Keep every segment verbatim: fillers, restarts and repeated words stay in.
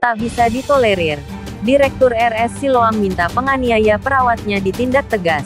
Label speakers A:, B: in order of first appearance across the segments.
A: tak bisa ditolerir. Direktur R S Siloam minta penganiaya perawatnya ditindak tegas.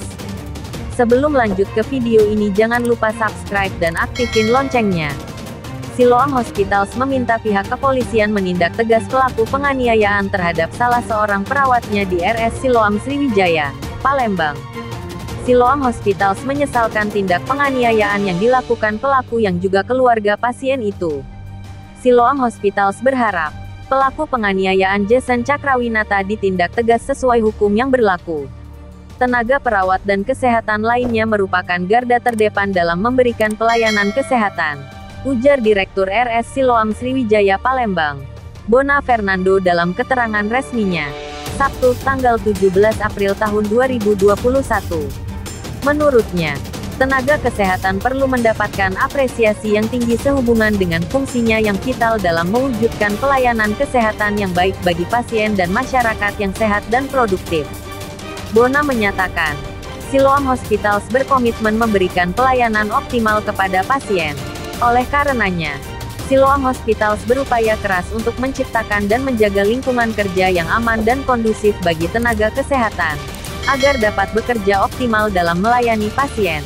A: Sebelum lanjut ke video ini, jangan lupa subscribe dan aktifin loncengnya. Siloam Hospitals meminta pihak kepolisian menindak tegas pelaku penganiayaan terhadap salah seorang perawatnya di R S Siloam Sriwijaya, Palembang. Siloam Hospitals menyesalkan tindak penganiayaan yang dilakukan pelaku yang juga keluarga pasien itu. Siloam Hospitals berharap pelaku penganiayaan Jason Cakrawinata ditindak tegas sesuai hukum yang berlaku. Tenaga perawat dan kesehatan lainnya merupakan garda terdepan dalam memberikan pelayanan kesehatan, ujar Direktur R S Siloam Sriwijaya Palembang, Bona Fernando dalam keterangan resminya, Sabtu, tanggal tujuh belas April tahun dua ribu dua puluh satu. Menurutnya, tenaga kesehatan perlu mendapatkan apresiasi yang tinggi sehubungan dengan fungsinya yang vital dalam mewujudkan pelayanan kesehatan yang baik bagi pasien dan masyarakat yang sehat dan produktif. Bona menyatakan, Siloam Hospitals berkomitmen memberikan pelayanan optimal kepada pasien. Oleh karenanya, Siloam Hospitals berupaya keras untuk menciptakan dan menjaga lingkungan kerja yang aman dan kondusif bagi tenaga kesehatan, agar dapat bekerja optimal dalam melayani pasien.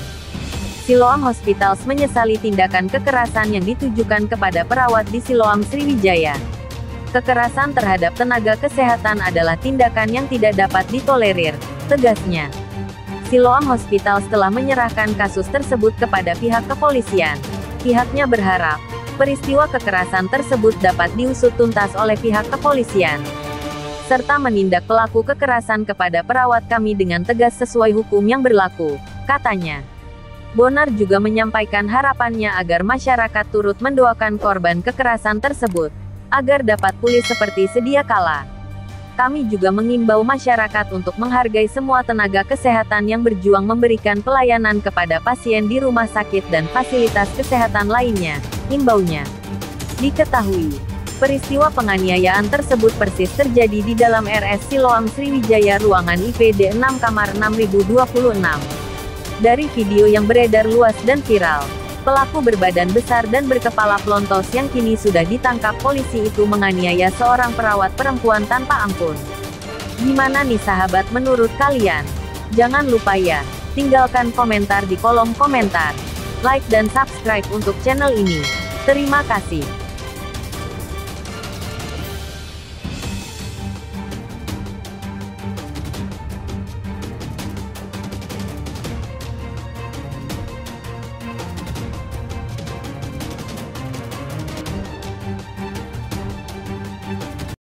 A: Siloam Hospitals menyesali tindakan kekerasan yang ditujukan kepada perawat di Siloam Sriwijaya. Kekerasan terhadap tenaga kesehatan adalah tindakan yang tidak dapat ditolerir, tegasnya. Siloam Hospitals telah menyerahkan kasus tersebut kepada pihak kepolisian. Pihaknya berharap peristiwa kekerasan tersebut dapat diusut tuntas oleh pihak kepolisian, serta menindak pelaku kekerasan kepada perawat kami dengan tegas sesuai hukum yang berlaku, katanya. Bonar juga menyampaikan harapannya agar masyarakat turut mendoakan korban kekerasan tersebut, agar dapat pulih seperti sedia kala. Kami juga mengimbau masyarakat untuk menghargai semua tenaga kesehatan yang berjuang memberikan pelayanan kepada pasien di rumah sakit dan fasilitas kesehatan lainnya, imbaunya. Diketahui, peristiwa penganiayaan tersebut persis terjadi di dalam R S Siloam Sriwijaya ruangan I P D enam kamar enam ribu dua puluh enam. Dari video yang beredar luas dan viral, pelaku berbadan besar dan berkepala pelontos yang kini sudah ditangkap polisi itu menganiaya seorang perawat perempuan tanpa ampun. Gimana nih sahabat menurut kalian? Jangan lupa ya, tinggalkan komentar di kolom komentar. Like dan subscribe untuk channel ini. Terima kasih.